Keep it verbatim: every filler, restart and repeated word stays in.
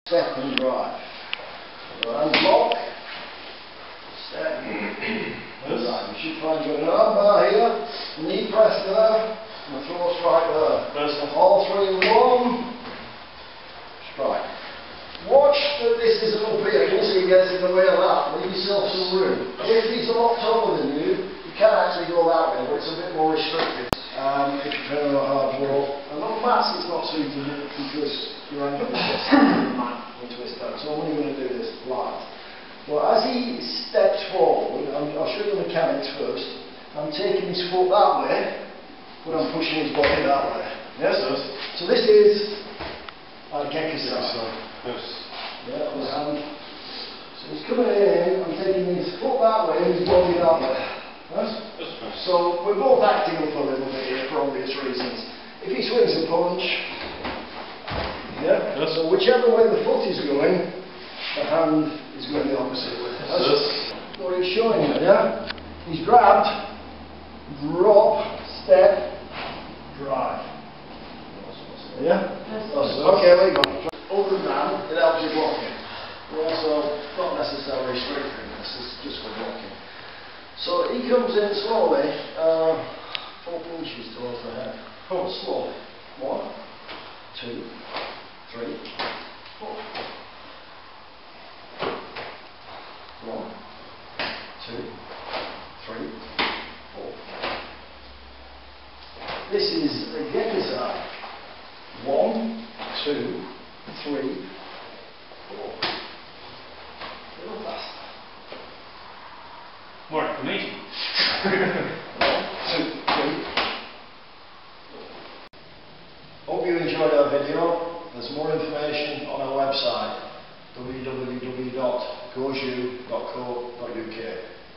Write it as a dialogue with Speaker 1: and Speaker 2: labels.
Speaker 1: step and drive. Hand lock, step, and drive. You should find your arm bar here, knee press there, and the throw strike there. All three in one, strike. Watch that this isn't up here, you see he gets in the way of that, leave yourself some room. If he's a lot taller than you, you can actually go that way, but it's a bit more restricted. Um, if you're playing on a hard wall. And on mats it's not suitable because your ankle is just on the mat and twist out. So I'm only going to do this flat. But as he steps forward, I'm, I'll show you the mechanics first. I'm taking his foot that way, but I'm pushing his body that way. Yes? So this is like Gekisai.
Speaker 2: Yes.
Speaker 1: Yeah, on the hand. So he's coming in, I'm taking his foot that way and his body that way. Yes? So we're both acting up a little bit here for obvious reasons. If he swings a punch, yeah, yes. So whichever way the foot is going, the hand is going the opposite way. That's what he's showing you, yeah? He's grabbed, drop, step, drive. Yeah? Yes. Okay, there you go. Other than that, it helps you blocking. Yeah, so not necessarily straight fingers, it's just for blocking. So he comes in slowly, uh, four punches towards the head. Oh, slowly. One, two, three, four. One, two, three, four. This is a Gekisai. One, two, three, four. A little faster.
Speaker 2: More for me.
Speaker 1: One, two, three. Hope you enjoyed our video. There's more information on our website w w w dot goju dot co dot u k.